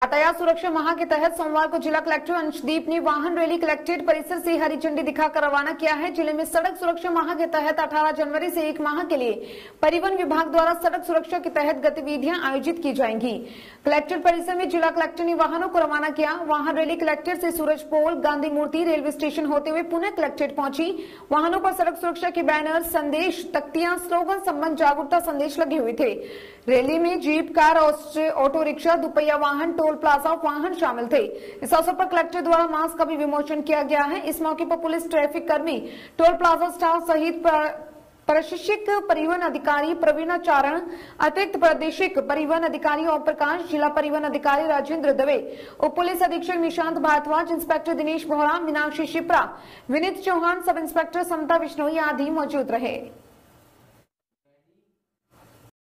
यातायात सुरक्षा माह के तहत सोमवार को जिला कलेक्टर अंशदीप ने वाहन रैली कलेक्ट्रेट परिसर से हरी झंडी दिखाकर रवाना किया है। जिले में सड़क सुरक्षा माह के तहत 18 जनवरी से 1 माह के लिए परिवहन विभाग द्वारा सड़क सुरक्षा के तहत गतिविधियां आयोजित की जाएंगी। कलेक्ट्रेट परिसर में जिला कलेक्टर ने वाहनों को रवाना किया। वाहन रैली कलेक्ट्रेट से सूरजपोल, गांधी मूर्ति, रेलवे स्टेशन होते हुए पुनः कलेक्ट्रेट पहुंची। वाहनों पर सड़क सुरक्षा के बैनर, संदेश, तख्तियां, स्लोगन संबंध जागरूकता संदेश लगे हुए थे। रैली में जीप, कार, ऑटो रिक्शा, दुपहिया वाहन, टोल प्लाजा वाहन शामिल थे। इस अवसर पर कलेक्टर द्वारा मास्क का भी विमोचन किया गया है। इस मौके पर पुलिस, ट्रैफिक कर्मी, टोल प्लाजा स्टाफ सहित प्रशिक्षित परिवहन अधिकारी प्रवीणाचारण, अतिरिक्त प्रादेशिक परिवहन अधिकारी ओम प्रकाश, जिला परिवहन अधिकारी राजेंद्र दवे, उप पुलिस अधीक्षक Nishant Bhardwaj, inspector Dinesh Bohra, Meenakshi Shipra, Vineet Chauhan, sub inspector समता बिश्नोई आदि मौजूद रहे।